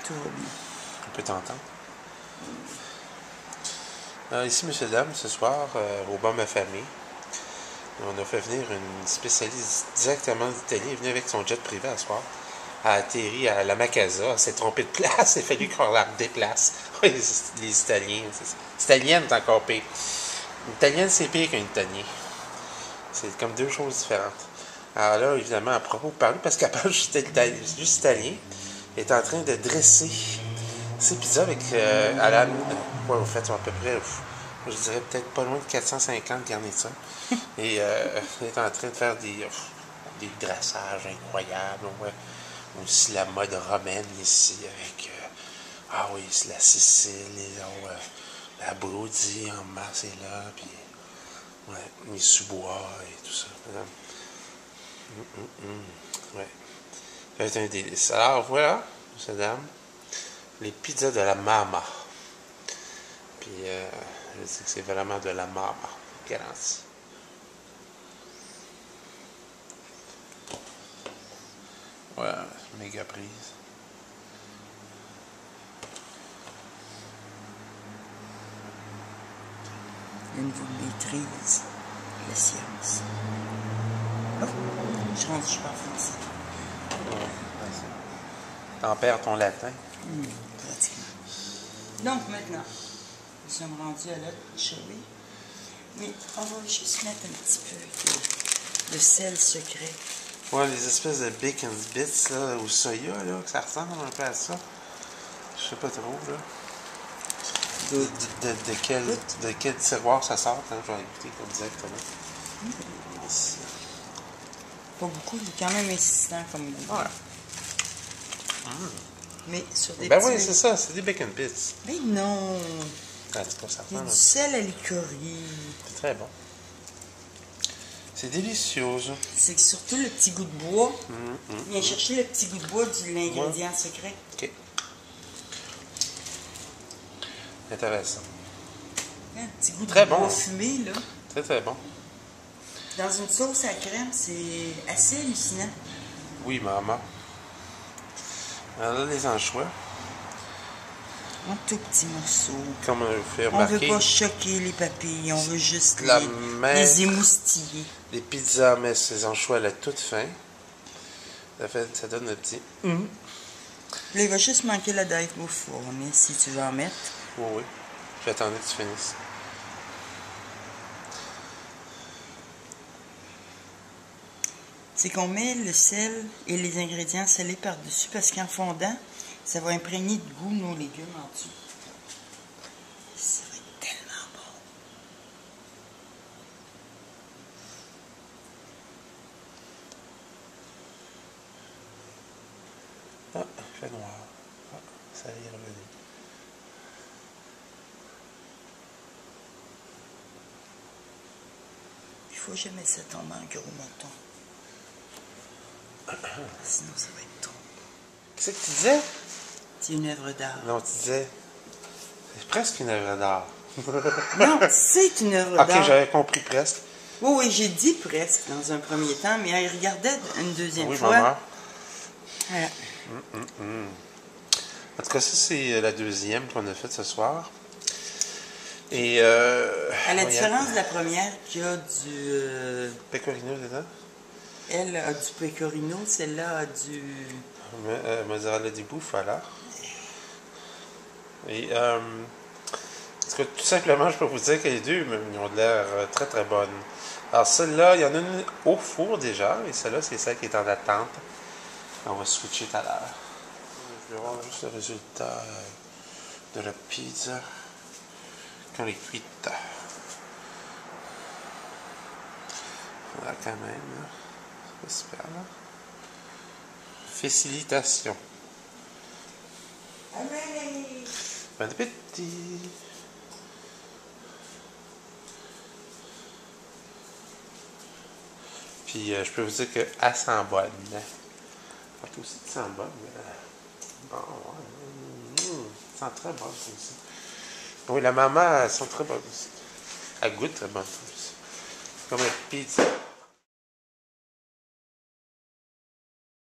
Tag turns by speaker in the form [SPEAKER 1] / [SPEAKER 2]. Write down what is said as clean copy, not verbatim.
[SPEAKER 1] Tout va bien.
[SPEAKER 2] On peut t'entendre. Ici, monsieur, dame, ce soir, au bar Ma Famille, on a fait venir une spécialiste directement d'Italie. Elle est venue avec son jet privé à ce soir. Elle a atterri à la Macasa. Elle s'est trompée de place. Il a fallu qu'on la déplace. Oui, les Italiens. L'italienne est encore pire. L'italienne, c'est pire qu'un Italien. C'est comme deux choses différentes. Alors là, évidemment, à propos de parler, parce qu'elle parle juste italien, elle est en train de dresser ses pizzas avec à la... Ouais, au fait, ils sont à peu près, je dirais peut-être pas loin de 450 garnitures. Et elle est en train de faire des dressages incroyables. Ouais. Aussi la mode romaine ici, avec... ah oui, c'est la Sicile, la Brody en masse est là, puis... Ouais, les sous-bois et tout ça. Ouais. Ça va être un délice. Alors voilà, monsieur, dame, les pizzas de la Mama. Puis je dis que c'est vraiment de la Mama, garantie. Ouais, méga prise.
[SPEAKER 1] Une vous maîtrise la science. Oh, je parle français.
[SPEAKER 2] Ouais, t'en perds ton latin.
[SPEAKER 1] Pratiquement. Donc maintenant, nous sommes rendus à l'autre chevet. Mais on va juste mettre un petit peu de sel secret.
[SPEAKER 2] Ouais, les espèces de bacon bits, là, ou soya, là, que ça ressemble un peu à ça. Je sais pas trop, là. De quel tiroir ça sort, hein? Je vais écouter comme directement.
[SPEAKER 1] Pas beaucoup, il est quand même insistant comme goût.
[SPEAKER 2] Ouais.
[SPEAKER 1] Mais sur des
[SPEAKER 2] Ben
[SPEAKER 1] petits...
[SPEAKER 2] oui, c'est ça, c'est des bacon bits.
[SPEAKER 1] Mais non!
[SPEAKER 2] Ah, c'est pas ça.
[SPEAKER 1] Il y a du sel à l'icorie.
[SPEAKER 2] C'est très bon. C'est délicieux.
[SPEAKER 1] C'est surtout le petit goût de bois. Viens chercher le petit goût de bois de l'ingrédient secret.
[SPEAKER 2] OK. Intéressant.
[SPEAKER 1] Un petit goût
[SPEAKER 2] Très
[SPEAKER 1] de
[SPEAKER 2] bon.
[SPEAKER 1] bois fumé, là.
[SPEAKER 2] Très, très bon.
[SPEAKER 1] Dans une sauce à crème, c'est assez hallucinant.
[SPEAKER 2] Oui, maman. Alors là, les anchois.
[SPEAKER 1] Un tout petit morceau.
[SPEAKER 2] Comme je vous fais
[SPEAKER 1] On
[SPEAKER 2] remarquer.
[SPEAKER 1] veut pas choquer les papilles, on veut juste
[SPEAKER 2] les
[SPEAKER 1] émoustiller.
[SPEAKER 2] Les pizzas, mais ces anchois à la toute fin. Ça donne le petit.
[SPEAKER 1] Là, il va juste manquer la dive au four, mais si tu veux en mettre.
[SPEAKER 2] Oui, oui. J'attendais que tu finisses.
[SPEAKER 1] C'est qu'on met le sel et les ingrédients salés par-dessus parce qu'en fondant, ça va imprégner de goût nos légumes en dessous. Ça va être tellement bon.
[SPEAKER 2] Ah, il fait noir. Ah, ça y est revenu.
[SPEAKER 1] Il faut jamais ça tombe en gros monton. Sinon, ça va être trop.
[SPEAKER 2] Qu'est-ce que tu disais?
[SPEAKER 1] C'est une œuvre d'art.
[SPEAKER 2] Non, tu disais. C'est presque une œuvre d'art.
[SPEAKER 1] Non, c'est une œuvre d'art.
[SPEAKER 2] Ok, j'avais compris presque.
[SPEAKER 1] Oui, oui, j'ai dit presque dans un premier temps, mais elle regardait une deuxième
[SPEAKER 2] Oui,
[SPEAKER 1] fois.
[SPEAKER 2] maman.
[SPEAKER 1] Voilà.
[SPEAKER 2] En tout cas, ça, c'est la deuxième qu'on a faite ce soir. Et
[SPEAKER 1] À la différence de la première qui a du...
[SPEAKER 2] Pecorino, c'est ça?
[SPEAKER 1] Elle a du pecorino, celle-là a du...
[SPEAKER 2] Mozzarella di bufala. Et en tout cas, tout simplement, je peux vous dire que les deux ils ont l'air très très bonnes. Alors celle-là, il y en a une au four déjà, et celle-là, c'est celle qui est en attente. On va switcher tout à l'heure. Je vais voir juste le résultat de la pizza quand elle est cuite. Voilà, quand même, là. C'est super, là. Félicitations.
[SPEAKER 1] Allez!
[SPEAKER 2] Bon appétit. Puis je peux vous dire qu'elle sent bonne. Toi aussi, tu sens bonne. Bon, ouais. Elle sent très bonne aussi. Oui, la maman, elle sent très bonne aussi. Elle goûte très bonne aussi. Comme la pizza.